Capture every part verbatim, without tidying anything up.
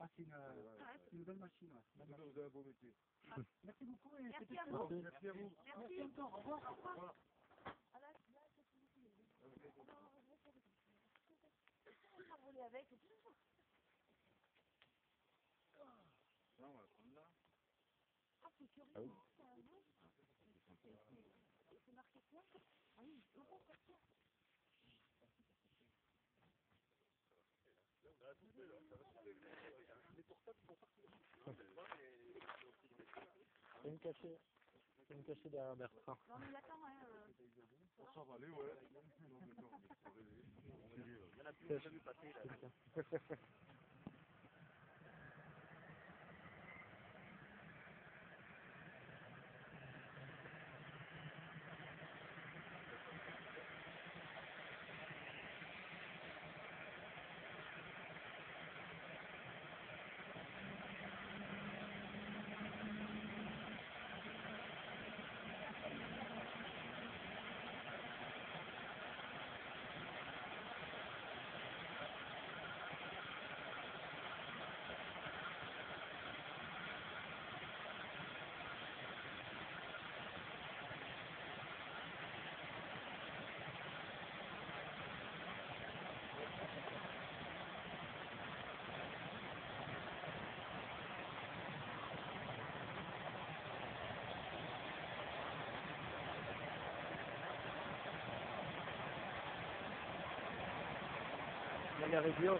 Ah, c'est une, une bonne machine. Ouais. Vous avez un beau métier. Ah, merci beaucoup et Merci à vous. Merci à vous. Merci encore. Au revoir. Au revoir. Avec. Non, on va prendre là. Ah, c'est curieux. Ah oui. C'est marqué quoi? Ah oui, euro par carte. C'est une cachée. C'est une cachée derrière Bertrand. Non mais attends, hein. On s'en va aller, ouais. Il y en a plus, on a vu passer là. La gare idiot.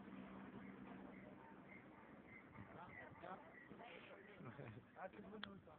Ah, c'est bon,